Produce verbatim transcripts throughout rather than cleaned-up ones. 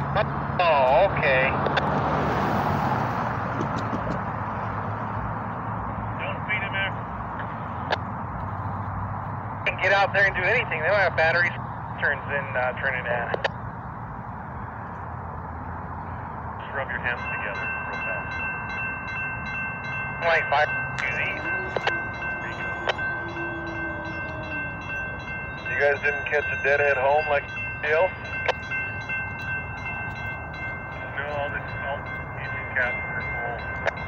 Oh, okay. Don't feed him after. They can get out there and do anything. They don't have batteries. Turns in uh, Trinidad. Just rub your hands together real fast. Like five Q Zs. You guys didn't catch a deadhead home like else? No, all the all engine caps were full.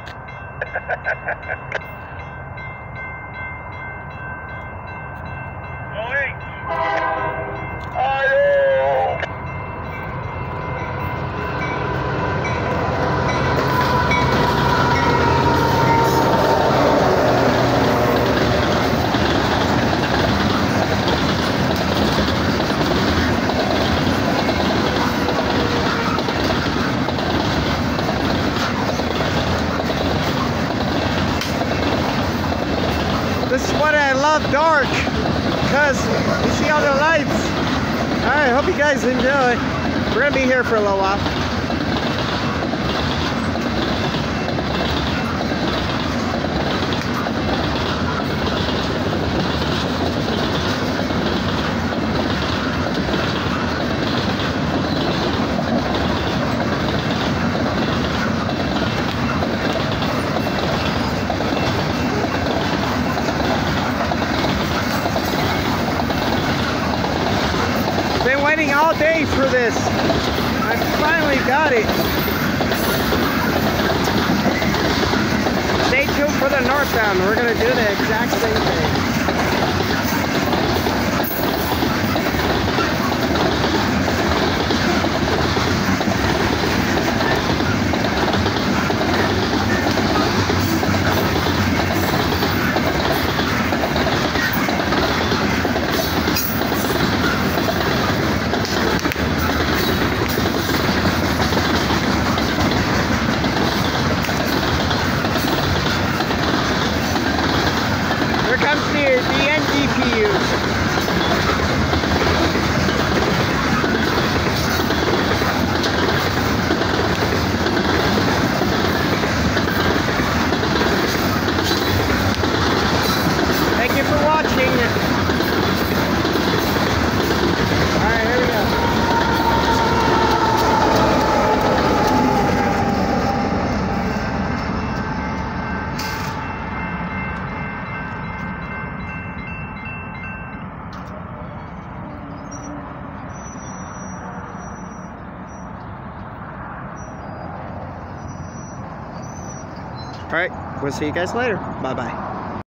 Oh wait! Ayo! This is what I love dark, because you see all the lights. Alright, hope you guys enjoy. We're going to be here for a little while. Been waiting all day for this. I finally got it. Stay tuned for the northbound. We're going to do the exact same thing. Here comes the, the N D P U. Thank you for watching. Alright, here we go. All right, we'll see you guys later. Bye-bye.